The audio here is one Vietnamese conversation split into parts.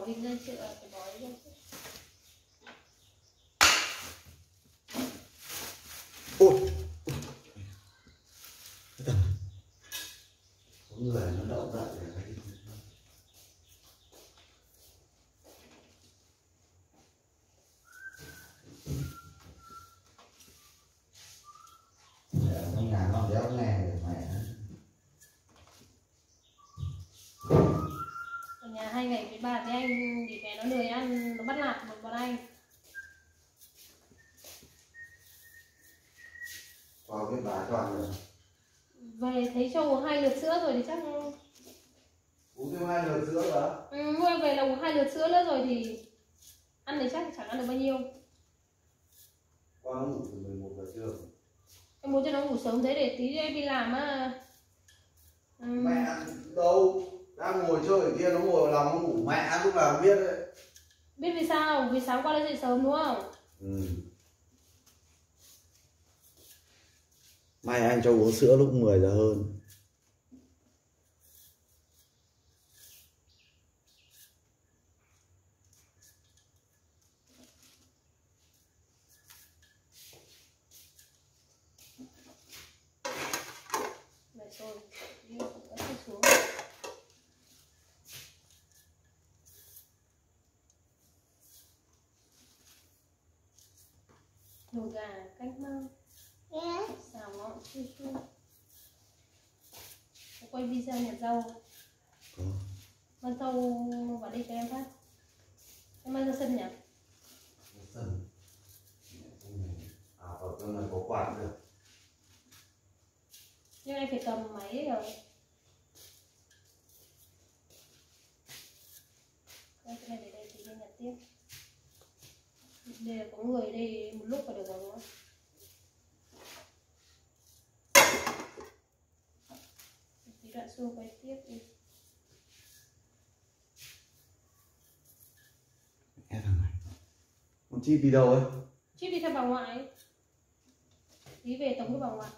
vịt ra chợ phải bỏ đi ra chợ. Ôi có người nó đậu dậy rồi đấy. Trong nhà nó đéo nghe được mẹ. Ở nhà 2 ngày với bà thì anh để mẹ nó lười ăn, nó bắt nạt một bọn anh. Có cái bà cho ăn rồi. Về thấy cho uống 2 lượt sữa rồi thì chắc Uống thêm 2 lượt sữa nữa. mua về là uống 2 lượt sữa nữa rồi thì ăn thì chắc chẳng ăn được bao nhiêu. Con nó ngủ từ 11 giờ trưa. Em muốn cho nó ngủ sớm thế để tí em đi làm á. Mẹ đâu đang ngồi chơi ở kia, nó ngồi vào lòng nó ngủ, mẹ lúc nào không biết đấy. Biết vì sao? Vì sáng qua nó dậy sớm đúng không? Mai anh cho uống sữa lúc 10 giờ hơn. Này rồi, đi xuống. Nồi gà canh măng. Xào ngọn chua chua. Quay video nhặt rau. Mang rau vào đây cho em phát. Em mang ra sân nhỉ? Sân. Ở trong này có quạt được. Nhưng anh phải cầm máy rồi. Cái này để đây thì đi nhặt tiếp. Để có người ở đây một lúc là được rồi đúng không? Tí đoạn xua quay tiếp đi. Em thằng này. Con chip đi đâu ấy? Chip đi theo bà ngoại. Tí về tống với bà ngoại.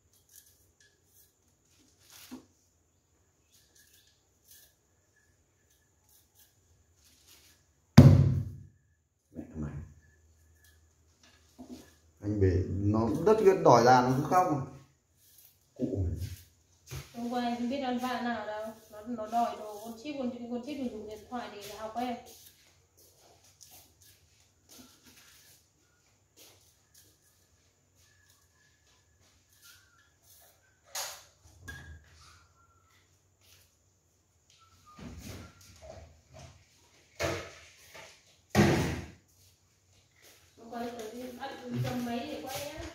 Mẹ mày. Anh bể nó đất huyết đòi ra nó cứ khóc mà. Cụ mày. Hôm qua em không biết ăn vạ nào đâu. Nó đòi đồ con chip được dùng điện thoại để học em. Quay tới ăn cầm máy để quay nhá.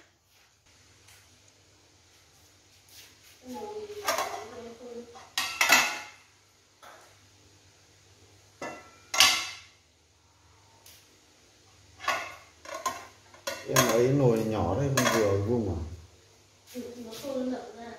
Em ấy nồi nhỏ đấy không vừa vuông à? Nó không nở ra.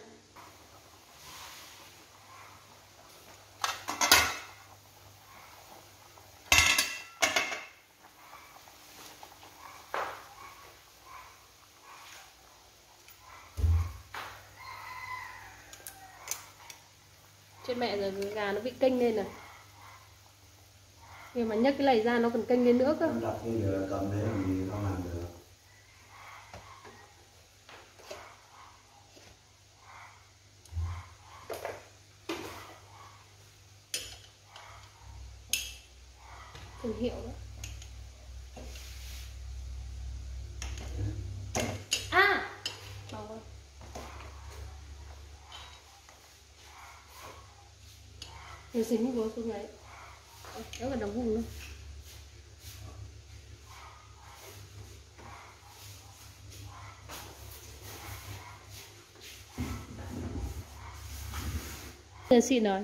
Chết mẹ rồi, cái gà nó bị kênh lên rồi. Khi mà nhấc cái này ra nó còn kênh lên nữa cơ. Em đặt như là cầm thế làm gì không làm được. Thương hiệu đó. À! Bảo ơi. Nó dính vô xuống đấy. Đó là đồng vùng luôn. Giờ xịn rồi.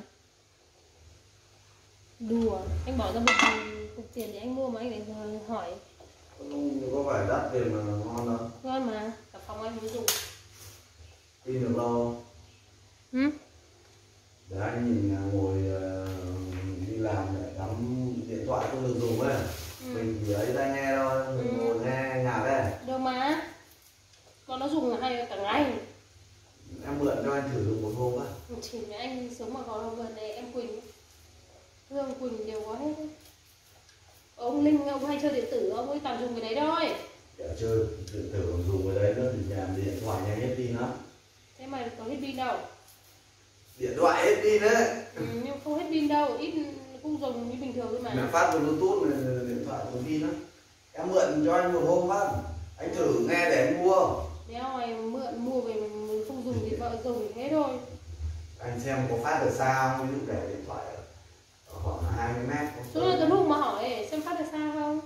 Đùa, anh bỏ ra một cục tiền để anh mua mà anh lại hỏi. Có phải đắt tiền mà ngon đâu. Ngon mà, cả phòng anh mới dùng. Đi được lâu. Để anh nhìn ngồi đi làm để cắm điện thoại không được dùng ấy. Mình chỉ lấy tai nghe thôi, mình ngồi nghe nhạc ấy. Được mà. Còn nó dùng hay cả ngày. Em mượn cho anh thử dùng một hôm á. Chỉ với anh sống mà có đâu gần này em Quỳnh. Hương Quỳnh đều có hết. ông hay chơi điện tử, ông ấy toàn dùng cái đấy thôi. Để chơi điện tử còn dùng cái đấy nữa thì nhà điện thoại nhanh hết pin lắm. Thế mà có hết pin đâu. Điện thoại hết pin đấy. Nhưng không hết pin đâu, ít cũng dùng như bình thường thôi mà. Mẹ phát vào Bluetooth là điện thoại có pin á. Em mượn cho anh một hôm phát, anh thử nghe để anh mua. Nếu mày mượn mua về mình không dùng thì vợ dùng thì thế thôi. Anh xem có phát được sao, ví dụ để điện thoại ở khoảng 20 mét. Cho nên cái lúc mà hỏi xem phát được sao không?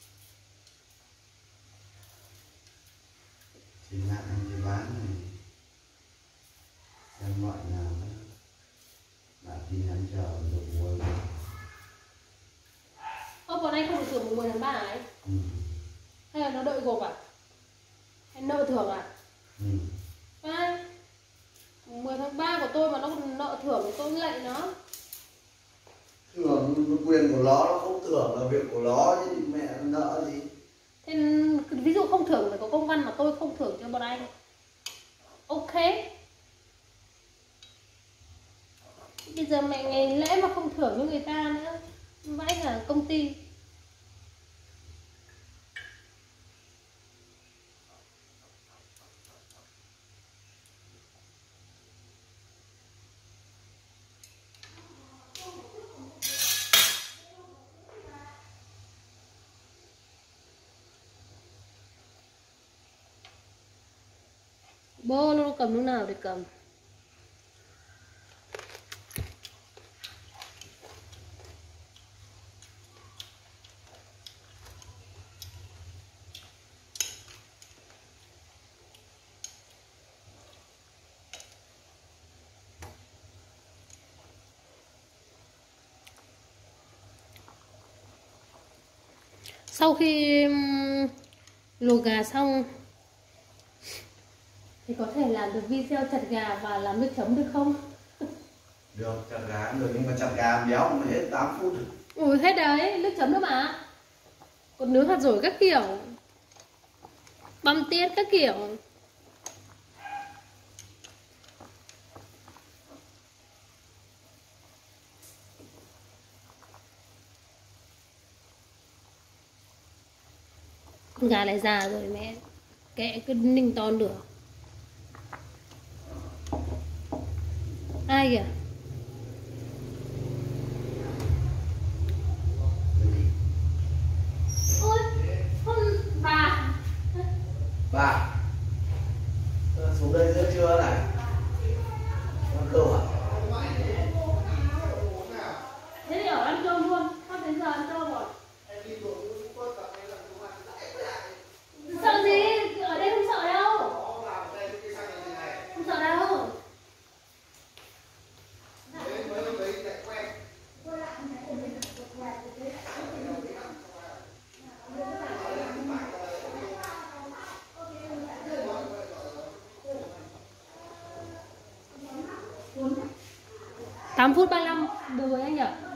Trên mạng anh đi bán này, xem loại nào đó, bạn tin nhắn chờ được mua. Bọn anh không được thưởng 10 tháng 3 ấy? Hay là nó đợi gộp à? Hay nợ thưởng à? Ai? 10 tháng 3 của tôi mà nó còn nợ thưởng thì tôi lạy nó. Thưởng quyền của nó không thưởng là việc của nó chứ mẹ nợ gì. Thế ví dụ không thưởng phải có công văn mà tôi không thưởng cho bọn anh. Ok. Bây giờ mẹ ngày lễ mà không thưởng cho người ta nữa, vãi cả công ty. Bố nó cầm lúc nào để cầm. Sau khi luộc gà xong thì có thể làm được video chặt gà và làm nước chấm được không? Được, chặt gà cũng được nhưng mà chặt gà béo mà hết 8 phút. Ui hết đấy, nước chấm nữa mà. Còn nướng hạt dổi các kiểu, băm tiết các kiểu. Con gà lại già rồi mẹ, kệ cứ ninh to được. Ai kìa? Ôi, con bà. Bà xuống đây giữa trưa này ăn cơm à? Thế thì ở ăn cơm luôn, con đến giờ ăn cơm rồi. Sợ gì? Ở đây không sợ đâu. Không sợ đâu. Tám phút 35 được rồi anh nhỉ?